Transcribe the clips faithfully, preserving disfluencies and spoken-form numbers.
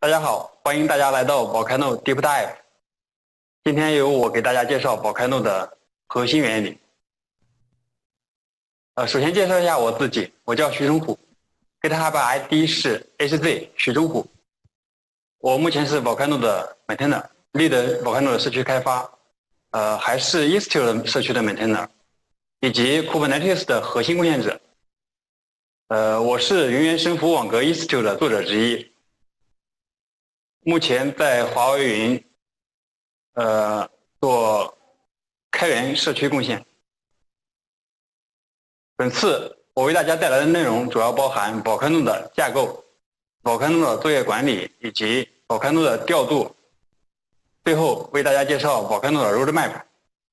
大家好，欢迎大家来到 Volcano Deep Dive。今天由我给大家介绍 Volcano 的核心原理。呃，首先介绍一下我自己，我叫徐忠虎 ，GitHub I D 是 H Z 徐忠虎。我目前是 Volcano 的 maintainer，lead Volcano 的社区开发，呃，还是 Istio 社区的 maintainer， 以及 Kubernetes 的核心贡献者。呃，我是云原神服网格 Istio 的作者之一。目前在华为云，呃，做开源社区贡献。本次我为大家带来的内容主要包含 Volcano 的架构、Volcano 的作业管理以及 Volcano 的调度。最后为大家介绍 Volcano 的 roadmap。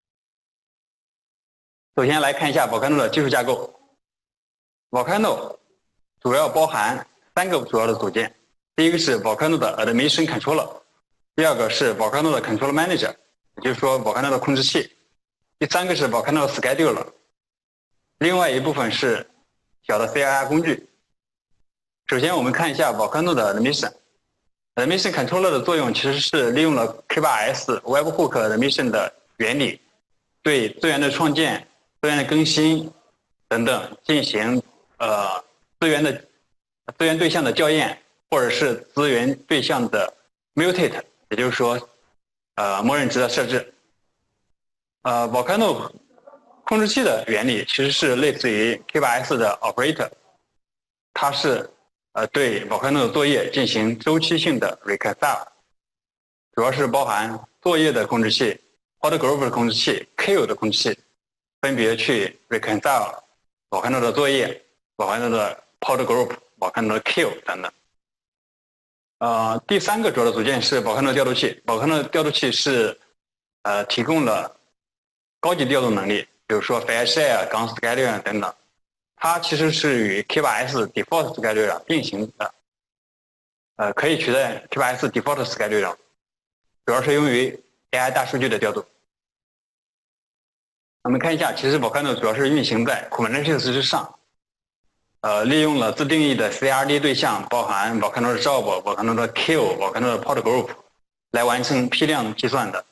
首先来看一下 Volcano 的技术架构。Volcano 主要包含三个主要的组件。第一个是 Volcano 的 Admission Controller， 第二个是 Volcano 的 Control Manager， 也就是说 Volcano 的控制器，第三个是 Volcano 的 Scheduler， 另外一部分是小的 C I R 工具。首先我们看一下 Volcano 的 Admission。Admission Controller 的作用其实是利用了 K 八 S Webhook Admission 的原理，对资源的创建、资源的更新等等进行呃资源的资源对象的校验。或者是资源对象的 mutate， 也就是说，呃，默认值的设置。呃 ，Volcano 控制器的原理其实是类似于 K 八 S 的 operator， 它是呃对 Volcano 的作业进行周期性的 reconcile， 主要是包含作业的控制器、pod group 的控制器、kill 的控制器，分别去 reconcile Volcano 的作业、Volcano 的 pod group、Volcano 的 kill 等等。呃，第三个主要的组件是 Volcano 调度器。Volcano 调度器是呃提供了高级调度能力，比如说 file share、Gun scheduler 等等。它其实是与 K 八 S default scheduler 并行的，呃，可以取代 K 八 S default scheduler， 主要是用于 A I 大数据的调度。我们看一下，其实 Volcano 主要是运行在 Kubernetes 之上。呃，利用了自定义的 C R D 对象，包含 Volcano 的 job、Volcano 的 kill、Volcano 的 pod group， 来完成批量计算的。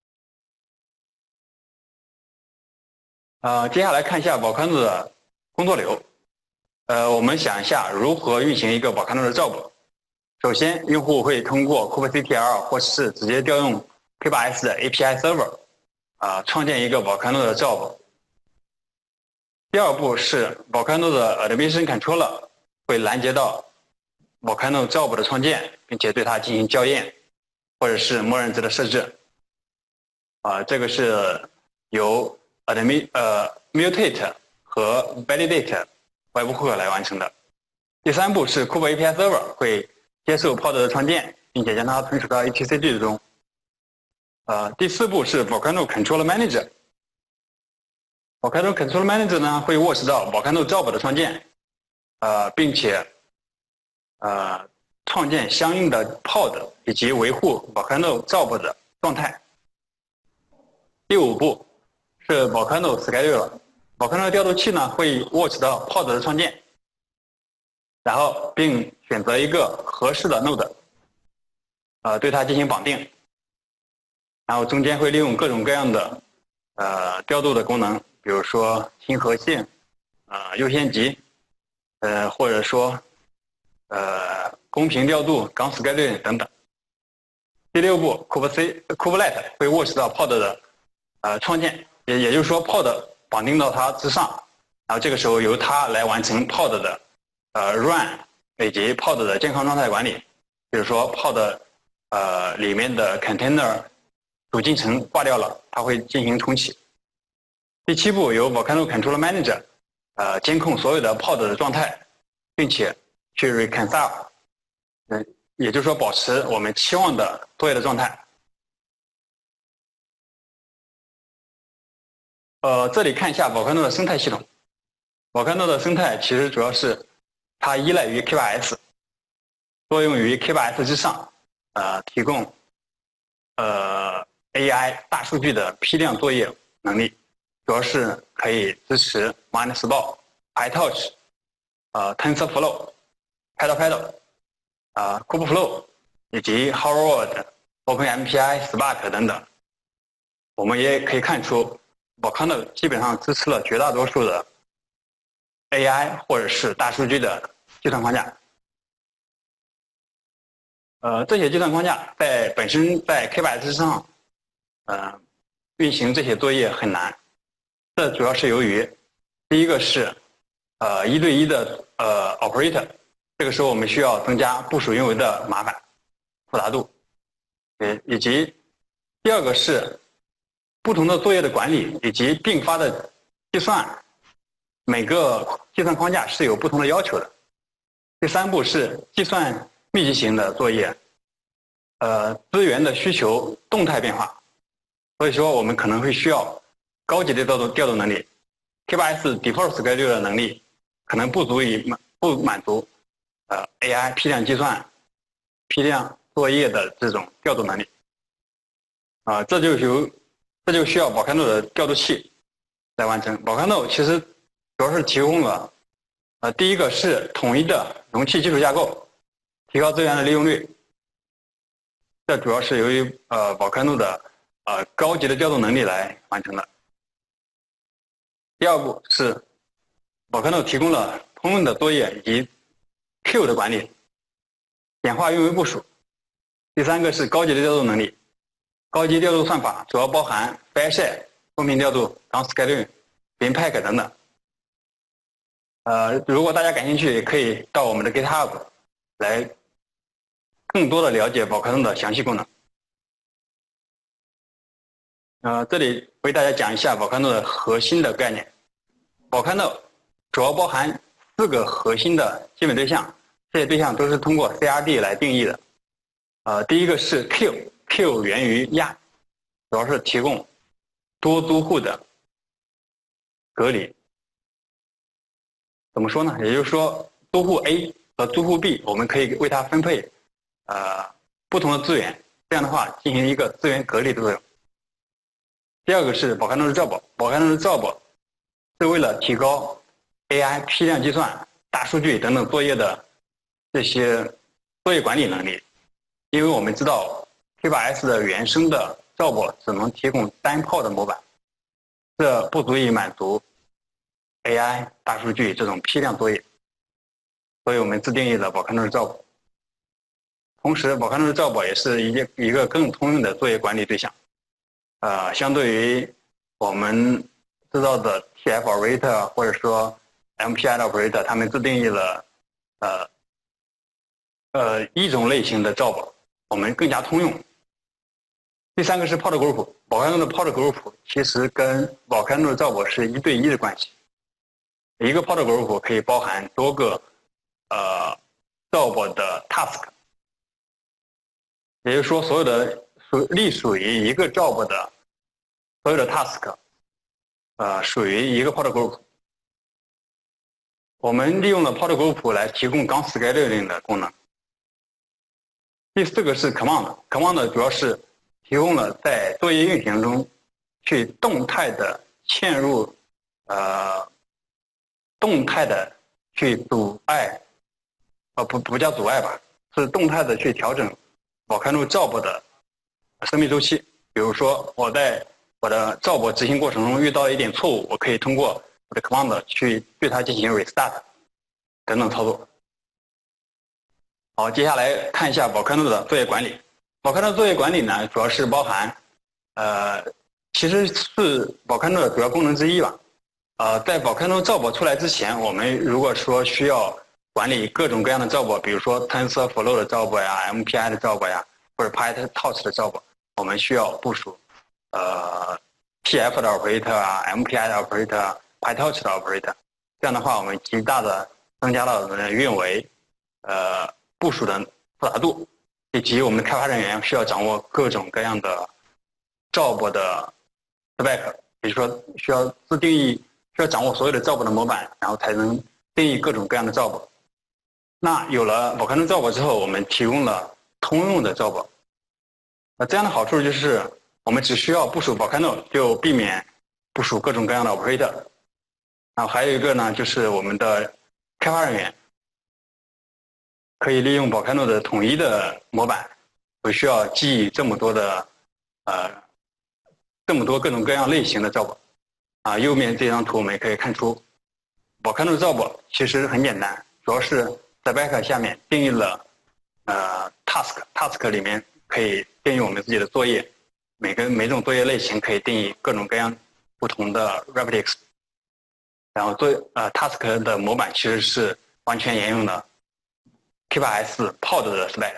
呃，接下来看一下 Volcano 的工作流。呃，我们想一下如何运行一个 Volcano 的 job。首先，用户会通过 kubectl 或是直接调用 K 八 S 的 A P I server， 啊、呃，创建一个 Volcano 的 job。第二步是 Volcano 的 Admission Controller 会拦截到 Volcano job 的创建，并且对它进行校验，或者是默认值的设置。啊、呃，这个是由 admin 呃 mutate 和 validate webhook 来完成的。第三步是 Kube A P I Server 会接受 pod 的创建，并且将它存储到 E T C 句子中。呃，第四步是 Volcano Control Manager。Volcano Control Manager 呢会落实到 Volcano job 的创建，呃，并且呃创建相应的 pod 以及维护 Volcano job 的状态。第五步是 Volcano Scheduler。Volcano 调度器呢会落实到 pod 的创建，然后并选择一个合适的 node， 呃，对它进行绑定，然后中间会利用各种各样的呃调度的功能。比如说亲和性、呃优先级，呃或者说呃公平调度、Gun scheduling 等等。第六步 Kubernetes 会落实到 pod 的呃创建，也也就是说 pod 绑定到它之上，然后这个时候由它来完成 pod 的呃 run 以及 pod 的健康状态管理。比如说 pod 呃里面的 container 主进程挂掉了，它会进行重启。第七步由 Volcano Control Manager 呃监控所有的 pod 的状态，并且去 reconcile， 嗯，也就是说保持我们期望的作业的状态。呃，这里看一下 Volcano 的生态系统。Volcano 的生态其实主要是它依赖于 K 八 S， 作用于 K 八 S 之上，呃，提供呃 A I 大数据的批量作业能力。主要是可以支持 PyTorch、呃 TensorFlow、PyTorch、呃 Kubernetes 以及 Huawei、OpenMPI、Spark 等等，我们也可以看出 Volcano 基本上支持了绝大多数的 A I 或者是大数据的计算框架。呃，这些计算框架在本身在 K 八 S 上，呃，运行这些作业很难。这主要是由于第一个是呃一对一的呃 operator， 这个时候我们需要增加部署运维的麻烦、复杂度，呃，以及第二个是不同的作业的管理以及并发的计算，每个计算框架是有不同的要求的。第三步是计算密集型的作业，呃，资源的需求动态变化，所以说我们可能会需要高级的调度调度能力。K 八 S default schedule 的能力可能不足以满不满足呃 A I 批量计算、批量作业的这种调度能力。啊、呃，这就由这就需要 Volcano 的调度器来完成。Volcano 其实主要是提供了呃第一个是统一的容器基础架构，提高资源的利用率。这主要是由于呃 Volcano 的呃高级的调度能力来完成的。第二步是 Volcano 提供了通用的作业以及 Q 的管理，简化运维部署。第三个是高级的调度能力，高级调度算法主要包含 Fire-share、公平调度、down scaling、binpack 等等。呃，如果大家感兴趣，也可以到我们的 GitHub 来更多的了解 Volcano 的详细功能。呃，这里为大家讲一下 Volcano 的核心的概念。Volcano 主要包含四个核心的基本对象，这些对象都是通过 C R D 来定义的。呃，第一个是 Q，Q 源于亚，主要是提供多租户的隔离。怎么说呢？也就是说，租户 A 和租户 B， 我们可以为它分配呃不同的资源，这样的话进行一个资源隔离的作用。第二个是 Volcano 的 job，Volcano 的 job 是为了提高 A I 批量计算、大数据等等作业的这些作业管理能力。因为我们知道 K 八 S 的原生的 job 只能提供单炮的模板，这不足以满足 A I 大数据这种批量作业，所以我们自定义了 Volcano 的 job。同时 Volcano 的 job 也是一个一个更通用的作业管理对象。呃，相对于我们知道的 T F operator 或者说 M P I 的 operator， 他们自定义了呃呃一种类型的 job， 我们更加通用。第三个是 pod group，Volcano 的 pod group 其实跟 Volcano 的 job 是一对一的关系。一个 pod group 可以包含多个呃 job 的 task， 也就是说所有的属隶属于一个 job 的所有的 task， 呃，属于一个 pod group。我们利用了 pod group 来提供down scaling 的功能。第四个是 command，command 主要是提供了在作业运行中去动态的嵌入，呃，动态的去阻碍，呃，不不叫阻碍吧，是动态的去调整 Volcano job 的生命周期。比如说我在我的 job 执行过程中遇到一点错误，我可以通过我的 command 去对它进行 restart 等等操作。好，接下来看一下 Volcano 的作业管理。Volcano 作业管理呢，主要是包含，呃，其实是 Volcano 的主要功能之一吧。呃，在 Volcano job 出来之前，我们如果说需要管理各种各样的 job， 比如说 TensorFlow 的 job 呀、M P I 的 job 呀，或者 PyTorch 的 job， 我们需要部署呃 T F 的 operator 啊、M P I 的 operator、PyTorch 的 operator。这样的话，我们极大的增加了我们的运维呃部署的复杂度，以及我们的开发人员需要掌握各种各样的 job 的 spec， 也就是说需要自定义，需要掌握所有的 job 的模板，然后才能定义各种各样的 job。那有了 Volcano job 之后，我们提供了通用的 job。那这样的好处就是，我们只需要部署 Volcano， 就避免部署各种各样的 operator。然后还有一个呢，就是我们的开发人员可以利用 Volcano 的统一的模板不需要记忆这么多的呃这么多各种各样类型的 job。啊，右面这张图我们也可以看出 ，Volcano job 其实很简单，主要是在 spec 下面定义了呃 task，task 里面可以定义我们自己的作业，每个每种作业类型可以定义各种各样不同的 rubrics， 然后作呃 task 的模板其实是完全沿用了 K 八 S pod 的 spec。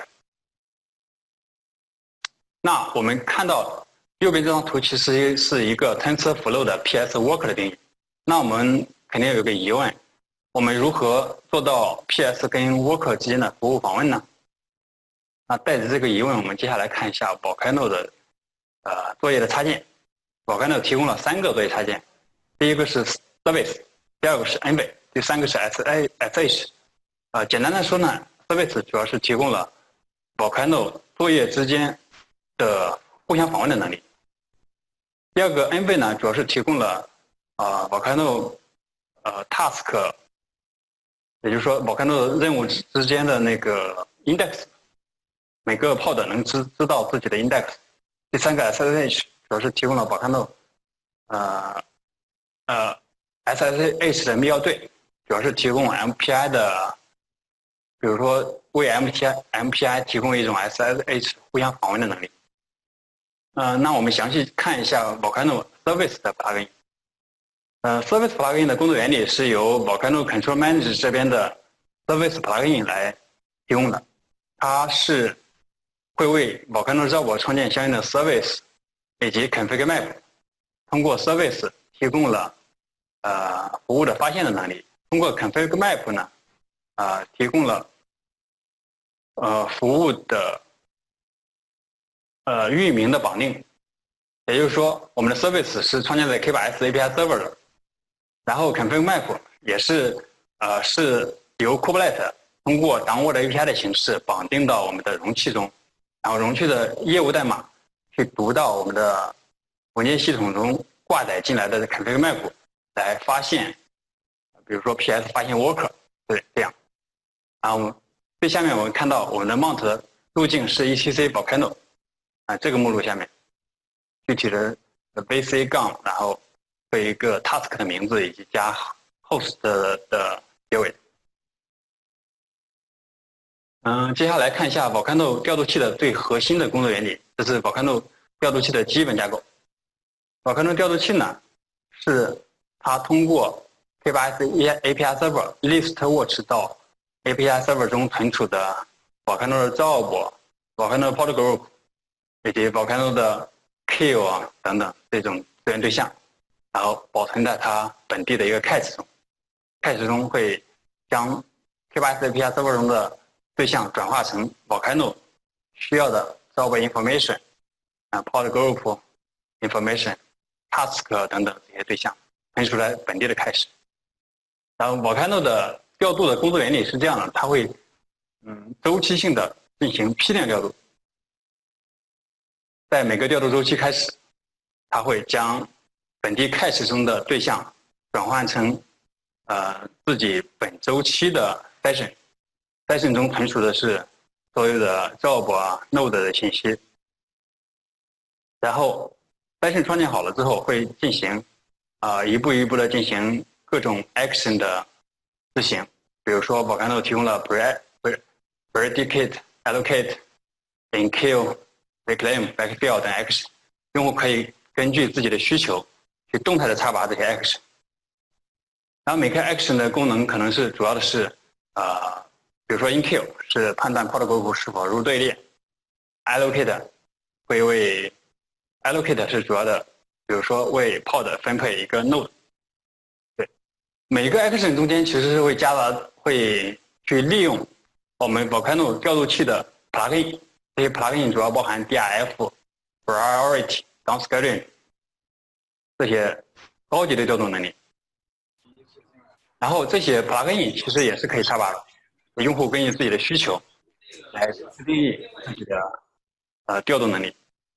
那我们看到右边这张图其实是一个 TensorFlow 的 P S worker 的定义。那我们肯定有个疑问，我们如何做到 P S 跟 worker 之间的服务访问呢？那带着这个疑问，我们接下来看一下 Volcano 的呃作业的插件。Volcano 提供了三个作业插件，第一个是 service， 第二个是 env， 第三个是 S A S H。呃，简单的说呢 ，service 主要是提供了 Volcano 作业之间的互相访问的能力。第二个 env 呢，主要是提供了啊、呃、Volcano 呃 task， 也就是说 Volcano 任务之间的那个 index， 每个 pod 能知知道自己的 index。第三个 S S H 主要是提供了 Volcano 呃呃 S S H 的密钥对，主要是提供 M P I 的，比如说为 M P I M P I 提供一种 S S H 互相访问的能力。呃，那我们详细看一下 Volcano Service 的 plugin。呃 ，Service plugin 的工作原理是由 Volcano Control Manager 这边的 Service plugin 来提供的。它是会为 Volcano job 创建相应的 service 以及 config map， 通过 service 提供了呃服务的发现的能力，通过 config map 呢，呃提供了呃服务的呃域名的绑定，也就是说，我们的 service 是创建在 K 八 S A P I server 的，然后 config map 也是呃是由 Kubernetes 通过 downward A P I 的形式绑定到我们的容器中，然后容器的业务代码去读到我们的文件系统中挂载进来的 config map 来发现，比如说 P S 发现 worker， 对，这样。然后最下面我们看到我们的 mount 的路径是 E C C Volcano。啊，这个目录下面，具体的 V C 杠，然后有一个 task 的名字以及加 host 的, 的结尾。嗯，接下来看一下 Volcano 调度器的最核心的工作原理，这是 Volcano 调度器的基本架构。Volcano 调度器呢，是它通过 K 八 S A P I server list watch 到 A P I server 中存储的 Volcano 的 job、Volcano pod group。以及 Volcano 的 queue 啊等等这种资源对象，然后保存在它本地的一个 cache 中。cache 中会将 K 八 S A P I server 中的对象转化成 Volcano 需要的 job information、啊 pod group information、task 等等这些对象，存储在本地的 cache。然后 Volcano 的调度的工作原理是这样的，它会嗯周期性的进行批量调度。在每个调度周期开始，它会将本地 cache 中的对象转换成呃自己本周期的 session，session 中存储的是所有的 job 啊 node 的信息。然后 session 创建好了之后，会进行啊、呃、一步一步的进行各种 action 的执行。比如说 Volcano 提供了 predicate、allocate、enqueue、reclaim、backfill 等 action， 用户可以根据自己的需求去动态的插拔这些 action。然后每个 action 的功能可能是主要的是呃，比如说 enqueue 是判断 pod group 是否入队列 ，allocate 会为 allocate 是主要的，比如说为 pod 分配一个 node。对，每个 action 中间其实是会夹杂，会去利用我们 Volcano 调度器的 plugin。这些 plugin 主要包含 D R F、priority、downscaling 这些高级的调度能力。然后这些 plugin 其实也是可以插拔的，用户根据自己的需求来定义自己的呃调度能力。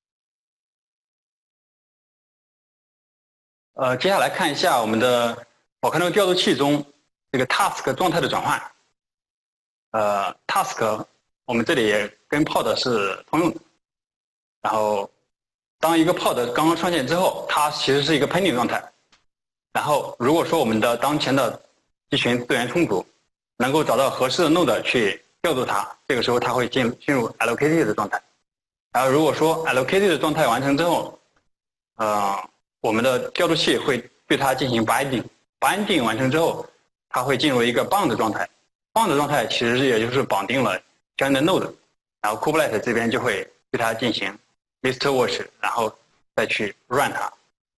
呃，接下来看一下我们的 Volcano 调度器中这个 task 状态的转换。呃 ，task 我们这里也跟 pod 是通用的。然后，当一个 pod 刚刚创建之后，它其实是一个 pending 状态。然后，如果说我们的当前的集群资源充足，能够找到合适的 node 去调度它，这个时候它会进进入 allocated 的状态。然后，如果说 allocated 的状态完成之后，呃，我们的调度器会对它进行 binding，binding 完成之后，它会进入一个 bound 的状态。bound 的状态其实也就是绑定了相应的 node， 然后 Kubernetes 这边就会对它进行 list watch， 然后再去 run 它。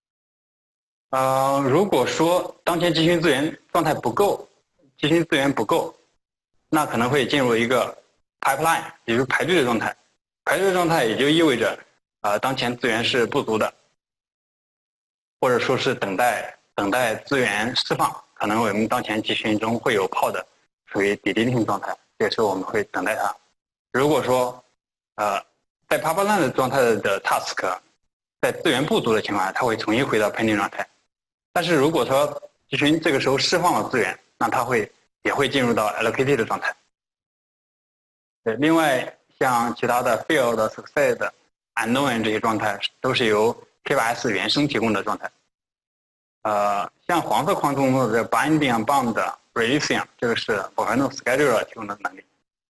呃，如果说当前集群资源状态不够，集群资源不够，那可能会进入一个 pipeline， 也就是排队的状态。排队的状态也就意味着，呃，当前资源是不足的，或者说是等待等待资源释放。可能我们当前集群中会有 pod 属于 deleting 状态，这时候我们会等待它。如果说，呃，在 pipeline 的状态的 task， 在资源不足的情况下，它会重新回到 pending 状态。但是如果说集群这个时候释放了资源，那它会也会进入到 allocated 的状态。对，另外像其他的 failed、succeed、unknown 这些状态都是由 K 八 S 原生提供的状态。呃，像黄色框中的 binding、bound、releasing， 这个是 Volcano scheduler 提供的能力。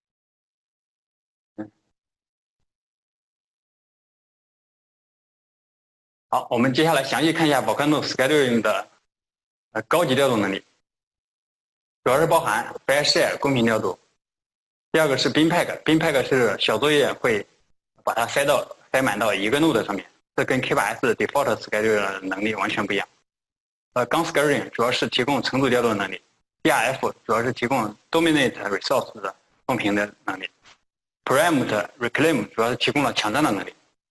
嗯。好，我们接下来详细看一下 Volcano scheduling 的呃高级调度能力，主要是包含 fair share 公平调度。第二个是 bin pack，bin pack 是小作业会把它塞到塞满到一个 node 上面，这跟 K 八 S default scheduler 能力完全不一样。呃 ，Gun scaling 主要是提供层组调度的能力 ，D R F 主要是提供 dominate resource 的公平的能力 ，Preempt reclaim 主要是提供了抢占的能力。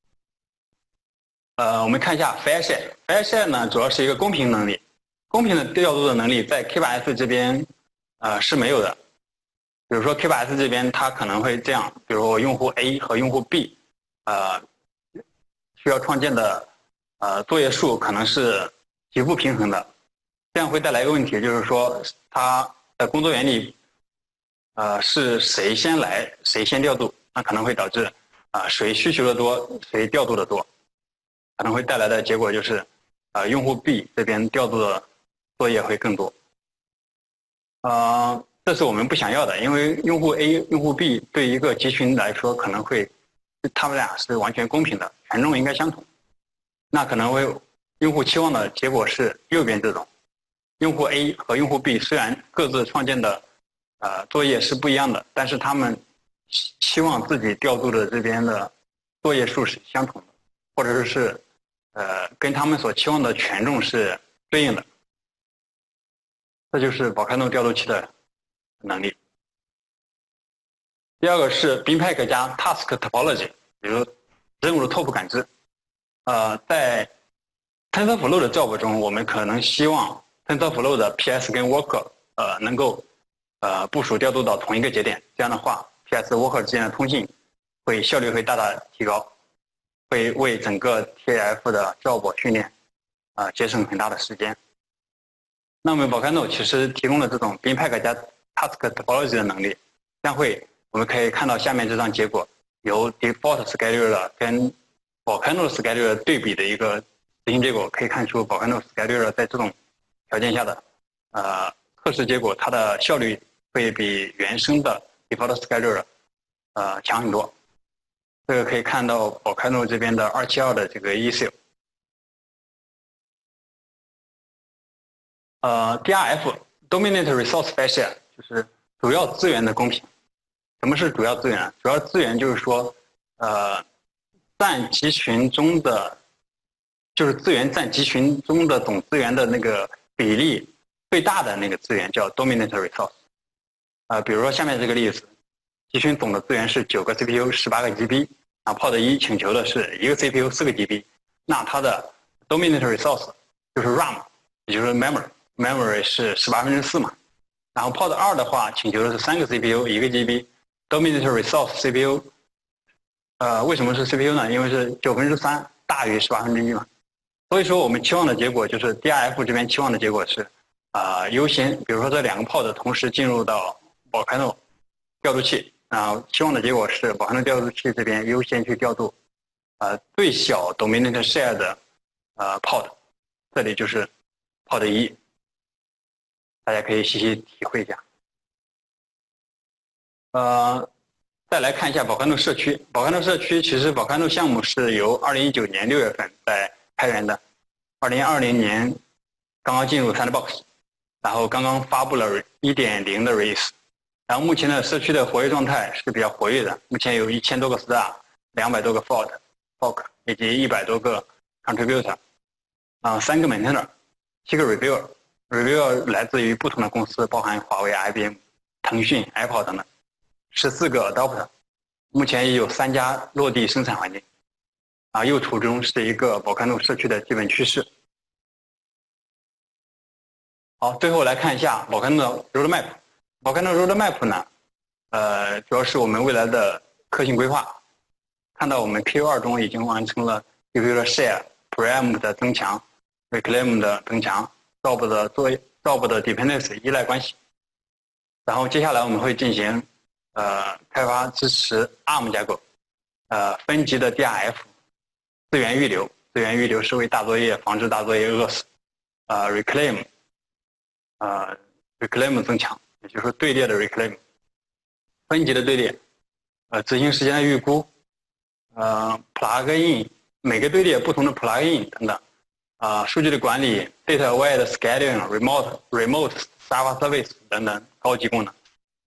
呃，我们看一下 fair share，fair share 呢主要是一个公平能力，公平的调度的能力在 K 八 S 这边呃是没有的。比如说 K 八 S 这边它可能会这样，比如说用户 A 和用户 B， 呃，需要创建的呃作业数可能是极不平衡的，这样会带来一个问题，就是说它的工作原理，呃，是谁先来谁先调度，那可能会导致啊、呃、谁需求的多谁调度的多，可能会带来的结果就是，呃，用户 B 这边调度的作业会更多，呃。这是我们不想要的，因为用户 A、用户 B 对一个集群来说，可能会他们俩是完全公平的，权重应该相同。那可能会用户期望的结果是右边这种，用户 A 和用户 B 虽然各自创建的呃作业是不一样的，但是他们期望自己调度的这边的作业数是相同的，或者是呃跟他们所期望的权重是对应的。这就是 Volcano 调度器的能力。第二个是 bin pack 加 task topology， 比如任务的 top 感知。呃，在 TensorFlow 的 job 中，我们可能希望 TensorFlow 的 P S 跟 worker 呃能够呃部署调度到同一个节点，这样的话 P S worker 之间的通信会效率会大大提高，会为整个 T F 的 job 训练啊、呃、节省很大的时间。那么 Volcano 其实提供了这种 bin pack 加 task topology 的能力，这样会我们可以看到下面这张结果，由 default scheduler 跟 Volcano scheduler 对比的一个执行结果，可以看出 Volcano scheduler 在这种条件下的呃测试结果，它的效率会比原生的 default scheduler 呃强很多。这个可以看到 Volcano 这边的二七二的这个 E C。呃 ，D R F dominant resource fair share 就是主要资源的公平。什么是主要资源？主要资源就是说，呃，占集群中的，就是资源占集群中的总资源的那个比例最大的那个资源叫 dominant resource。呃，比如说下面这个例子，集群总的资源是九个 C P U， 十八个 G B， 啊 ，pod 一请求的是一个 C P U， 四个 G B， 那它的 dominant resource 就是 RAM， 也就是 memory，memory 是十八分之四嘛。然后 pod 二的话，请求的是三个 C P U， 一个 G B。dominant resource C P U， 呃，为什么是 C P U 呢？因为是九分之三大于十八分之一嘛。所以说我们期望的结果就是 D R F 这边期望的结果是，啊、呃，优先，比如说这两个 pod 同时进入到 Volcano 调度器， 啊，希望的结果是Volcano调度器这边优先去调度，呃，最小 dominant share 的呃 pod， 这里就是 pod 一，大家可以细细体会一下。呃，再来看一下Volcano社区。Volcano社区其实Volcano项目是由二零一九年六月份在开源的，二零二零年刚刚进入 Sandbox， 然后刚刚发布了 一点零 的 release。然后目前的社区的活跃状态是比较活跃的，目前有一千多个 star， 两百多个 fork fork 以及一百多个 contributor， 啊，三个 maintainer， 七个 reviewer，reviewer 来自于不同的公司，包含华为、I B M、腾讯、Apple 等等，十四个 adopter， 目前也有三家落地生产环境，啊，右图中是一个Volcano社区的基本趋势。好，最后来看一下Volcano 的 roadmap。Volcano roadmap 呢，呃，主要是我们未来的课性规划。看到我们 Q 二 中已经完成了 Diffuser Share、Param 的增强、Reclaim 的增强、Job 的作业、Job 的 Dependency 依赖关系。然后接下来我们会进行呃开发支持 A R M 架构，呃分级的 D R F， 资源预留，资源预留是为大作业防止大作业饿死。呃 Reclaim， 呃 Reclaim 增强。也就是说队列的 reclaim， 分级的队列，呃，执行时间的预估，呃 ，plugin 每个队列不同的 plugin 等等，啊、呃，数据的管理 ，data aware 的 scheduling、remote remote server service 等等高级功能。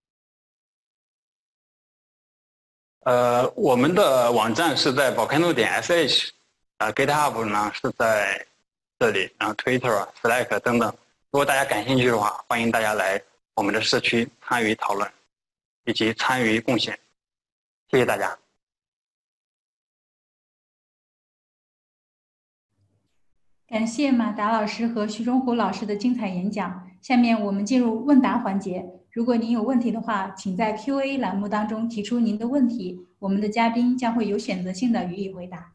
呃，我们的网站是在 volcano 点 sh， 呃 ，GitHub 呢是在这里，然后 Twitter、Slack 等等。如果大家感兴趣的话，欢迎大家来我们的社区参与讨论以及参与贡献，谢谢大家。 感谢马达老师和徐忠虎老师的精彩演讲。下面我们进入问答环节。如果您有问题的话，请在 Q A 栏目当中提出您的问题，我们的嘉宾将会有选择性的予以回答。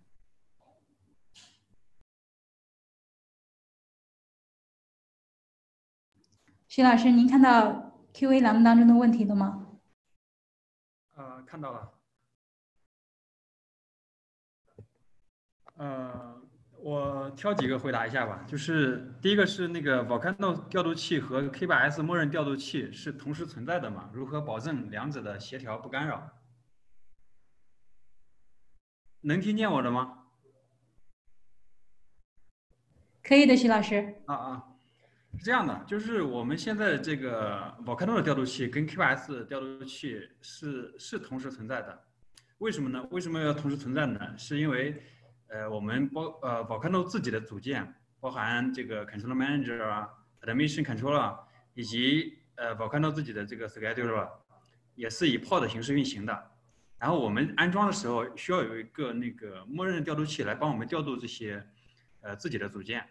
徐老师，您看到 Q A 栏目当中的问题了吗？ 呃，看到了。呃，我挑几个回答一下吧。就是第一个是那个 Volcano 调度器和 K 八 S 默认调度器是同时存在的吗？如何保证两者的协调不干扰？能听见我的吗？ 可以的，徐老师。 啊啊。是这样的，就是我们现在这个 Volcano 的调度器跟 K 八 S 调度器是是同时存在的，为什么呢？为什么要同时存在呢？是因为，呃，我们包呃 Volcano 自己的组件，包含这个 Control Manager 啊、Admission Controller 以及呃 Volcano 自己的这个 Scheduler， 也是以 pod 形式运行的。然后我们安装的时候需要有一个那个默认调度器来帮我们调度这些呃自己的组件。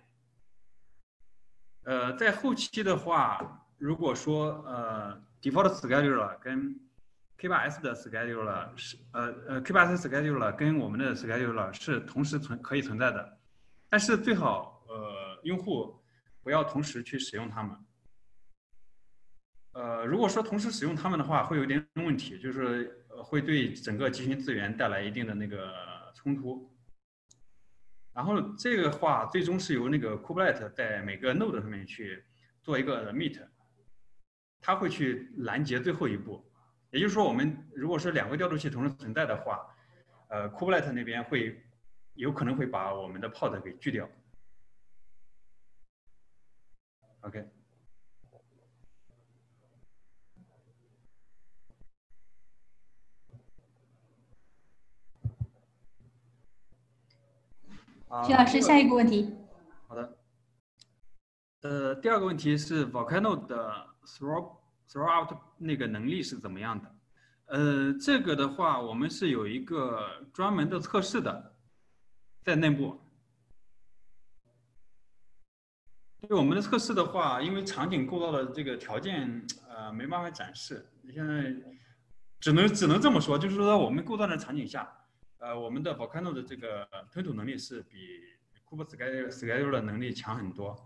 呃，在后期的话，如果说呃 default scheduler 跟 K 八 S 的 scheduler 是呃呃 K 八 S scheduler 跟我们的 scheduler 是同时存可以存在的，但是最好呃用户不要同时去使用它们。呃，如果说同时使用它们的话，会有点问题，就是会对整个集群资源带来一定的那个冲突。然后这个话最终是由那个 Kubernetes 在每个 node 上面去做一个 meet， 它会去拦截最后一步。也就是说，我们如果是两个调度器同时存在的话，呃 Kubernetes 那边会有可能会把我们的 pod 给拒掉。OK。 徐老师，下一个问题。 好的。呃，第二个问题是 Volcano 的 throw throwout 那个能力是怎么样的？呃，这个的话，我们是有一个专门的测试的，在内部。对我们的测试的话，因为场景构造的这个条件，呃，没办法展示。现在只能只能这么说，就是说我们构造的场景下，呃，我们的 Volcano 的这个吞吐能力是比 Kubernetes Scheduler 的能力强很多。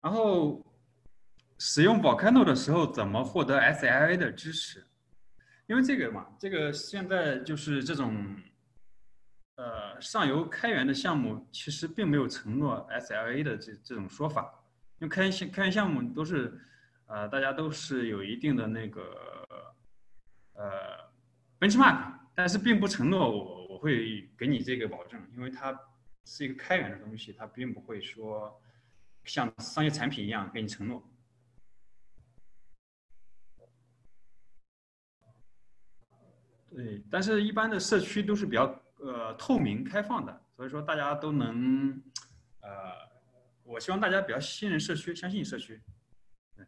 然后使用 Volcano 的时候怎么获得 S L A 的支持？因为这个嘛，这个现在就是这种呃上游开源的项目，其实并没有承诺 S L A 的这这种说法。因为开源开源项目都是呃大家都是有一定的那个呃 benchmark， 但是并不承诺我我会给你这个保证，因为它是一个开源的东西，它并不会说像商业产品一样给你承诺。对，但是一般的社区都是比较呃透明开放的，所以说大家都能呃，我希望大家比较信任社区，相信社区。对，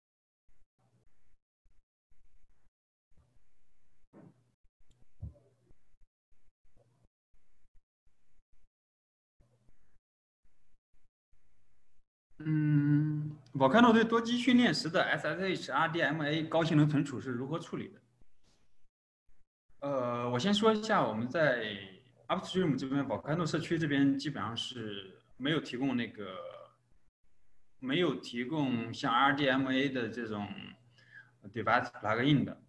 嗯 ，Volcano 对多机训练时的 S S H、R D M A 高性能存储是如何处理的？呃，我先说一下，我们在 Upstream 这边 Volcano 社区这边基本上是没有提供那个没有提供像 R D M A 的这种 device plugin 的。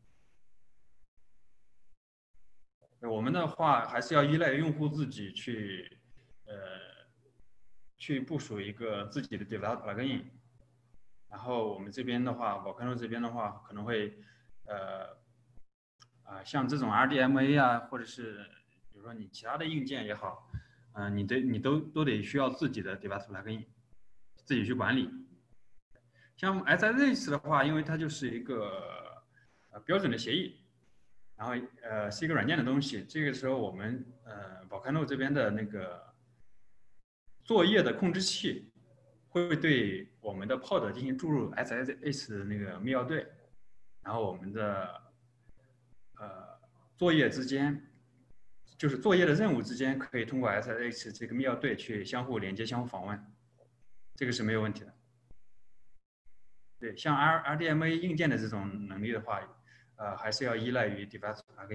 我们的话还是要依赖用户自己去呃去部署一个自己的 device plugin。然后我们这边的话 ，Volcano 这边的话可能会呃啊，像这种 R D M A 啊，或者是比如说你其他的硬件也好，嗯、呃，你得你都都得需要自己的 device plugin， 自己去管理。像 S S H 的话，因为它就是一个呃标准的协议，然后呃是一个软件的东西，这个时候我们呃 Volcano 这边的那个作业的控制器会对我们的 pod 进行注入 S S H 的那个密钥对，然后我们的呃作业之间，就是作业的任务之间可以通过 S S H 这个密钥对去相互连接、相互访问，这个是没有问题的。对，像 R RDMA 硬件的这种能力的话，呃，还是要依赖于 device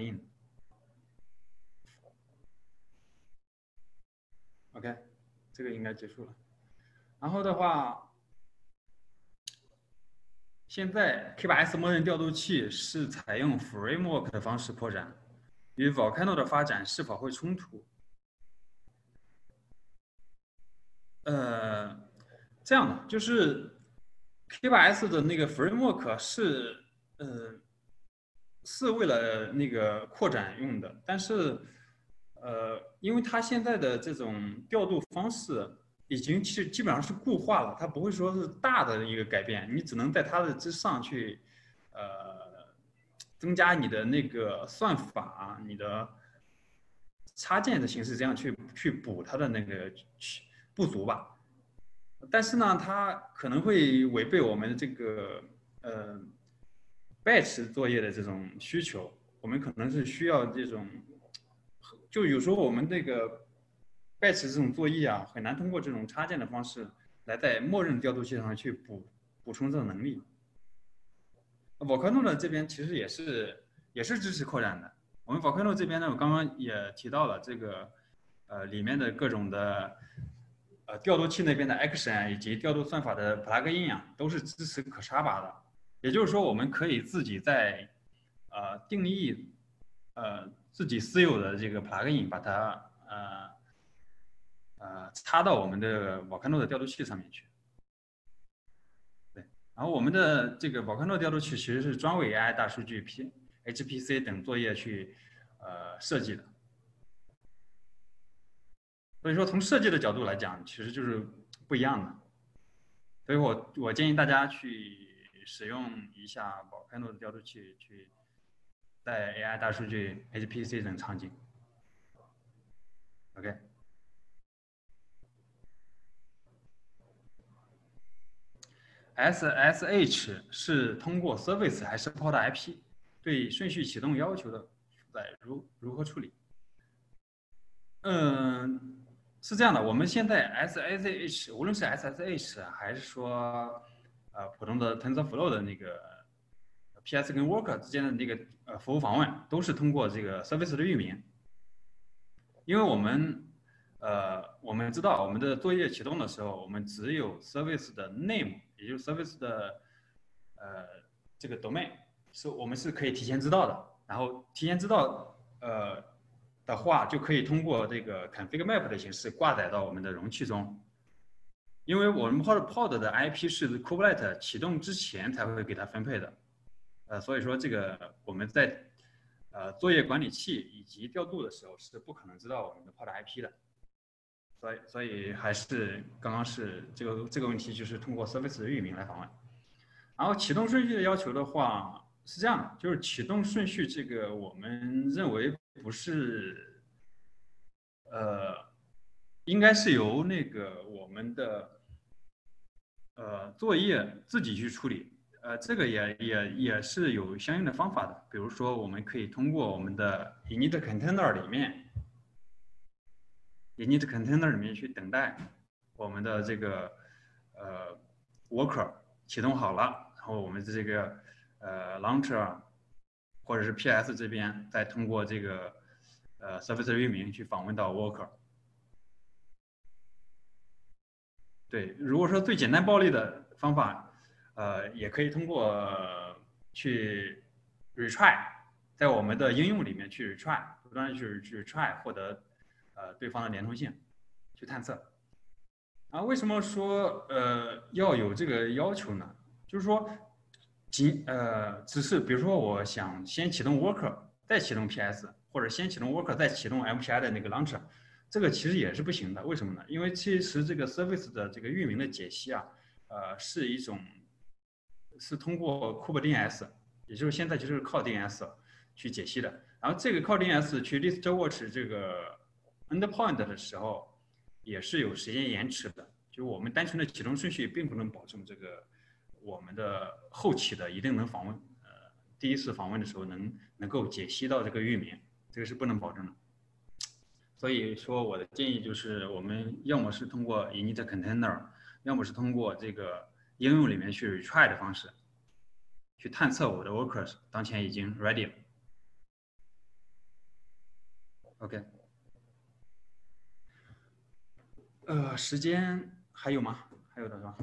plugin。OK， 这个应该结束了。然后的话，现在 K 八 S 默认调度器是采用 framework 的方式扩展，与 Volcano 的发展是否会冲突？呃，这样的，就是 K 八 S 的那个 framework 是呃是为了那个扩展用的，但是呃，因为它现在的这种调度方式已经其实基本上是固化了，它不会说是大的一个改变，你只能在它的之上去呃增加你的那个算法，你的插件的形式，这样去去补它的那个不足吧。但是呢，它可能会违背我们这个呃 batch 作业的这种需求。我们可能是需要这种，就有时候我们这个 batch 这种作业啊，很难通过这种插件的方式来在默认调度器上去补补充这种能力。Volcano 呢这边其实也是也是支持扩展的。我们 Volcano 这边呢，我刚刚也提到了这个呃里面的各种的呃调度器那边的 action 以及调度算法的 plugin 啊，都是支持可插拔的。也就是说，我们可以自己在呃定义呃自己私有的这个 plugin， 把它呃呃插到我们的 Volcano 的调度器上面去。对，然后我们的这个 Volcano 调度器其实是专为 A I 大数据 P H P C 等作业去呃设计的。所以说，从设计的角度来讲，其实就是不一样的。所以我我建议大家去使用一下 Volcano 的调度器，去在 A I 大数据、H P C 等场景。OK。S S H 是通过 service 还是 pod I P？ 对顺序启动要求的负载如如何处理？嗯，是这样的，我们现在 S S H 无论是 S S H 还是说呃普通的 TensorFlow 的那个 P S 跟 Worker 之间的那个呃服务访问，都是通过这个 service 的域名，因为我们呃，我们知道我们的作业启动的时候，我们只有 service 的 name， 也就是 service 的呃这个 domain， 是我们是可以提前知道的。然后提前知道呃的话，就可以通过这个 config map 的形式挂载到我们的容器中。因为我们 pod pod 的 I P 是 Kubernetes 启动之前才会给它分配的，呃，所以说这个我们在呃作业管理器以及调度的时候是不可能知道我们的 pod I P 的，所以所以还是刚刚是这个这个问题就是通过 service 的域名来访问。然后启动顺序的要求的话是这样的，就是启动顺序这个我们认为不是呃应该是由那个我们的呃，作业自己去处理，呃，这个也也也是有相应的方法的。比如说，我们可以通过我们的 init container 里面 ，init container 里面去等待我们的这个呃 worker 启动好了，然后我们的这个呃 launcher 或者是 P S 这边再通过这个呃 service 域名去访问到 worker。对，如果说最简单暴力的方法，呃，也可以通过去 retry， 在我们的应用里面去 retry， 不断的去去 retry 获得呃对方的连通性，去探测。啊，为什么说呃要有这个要求呢？就是说，仅呃只是比如说我想先启动 worker， 再启动 P S， 或者先启动 worker 再启动 M P I 的那个 launcher。这个其实也是不行的，为什么呢？因为其实这个 service 的这个域名的解析啊，呃，是一种是通过 Kubernetes， 也就是现在就是靠 D N S 去解析的。然后这个靠 D N S 去 list watch 这个 endpoint 的时候，也是有时间延迟的。就我们单纯的启动顺序并不能保证这个我们的后期的一定能访问，呃，第一次访问的时候能能够解析到这个域名，这个是不能保证的。所以说，我的建议就是，我们要么是通过 init container， 要么是通过这个应用里面去 retry 的方式，去探测我的 workers 当前已经 ready 了。OK， 呃，时间还有吗？还有的是吧？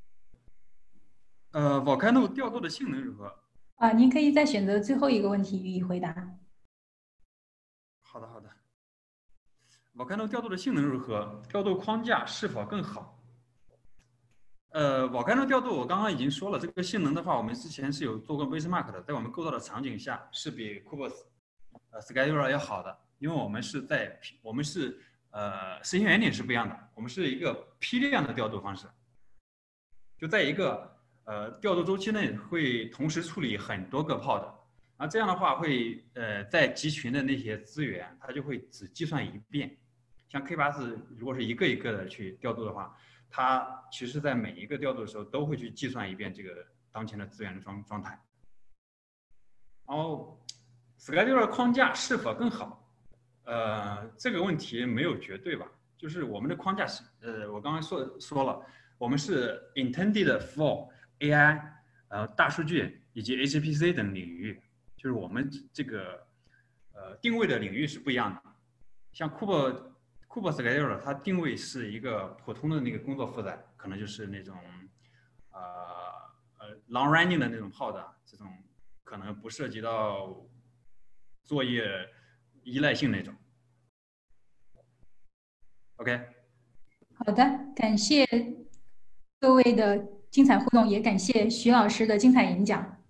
呃 ，Volcano 调度的性能如何？ 啊，您可以再选择最后一个问题予以回答。 好的，好的。Volcano 调度的性能如何？调度框架是否更好？呃，Volcano 调度我刚刚已经说了，这个性能的话，我们之前是有做过 benchmark 的，在我们构造的场景下是比 Kubernetes 呃 Scheduler 要好的，因为我们是在我们是呃实现原理是不一样的，我们是一个批量的调度方式，就在一个呃调度周期内会同时处理很多个 pod， 啊这样的话会呃在集群的那些资源，它就会只计算一遍。像 K 八十 如果是一个一个的去调度的话，它其实在每一个调度的时候都会去计算一遍这个当前的资源的状状态。然后 Scheduler 框架是否更好？呃，这个问题没有绝对吧，就是我们的框架是呃，我刚刚说说了，我们是 intended for A I， 呃，大数据以及 H P C 等领域，就是我们这个呃定位的领域是不一样的。像 Kuber Kuber Scheduler 它定位是一个普通的那个工作负载，可能就是那种呃呃 long running 的那种 pod， 这种可能不涉及到作业依赖性那种。OK。 好的，感谢各位的精彩互动，也感谢徐老师的精彩演讲。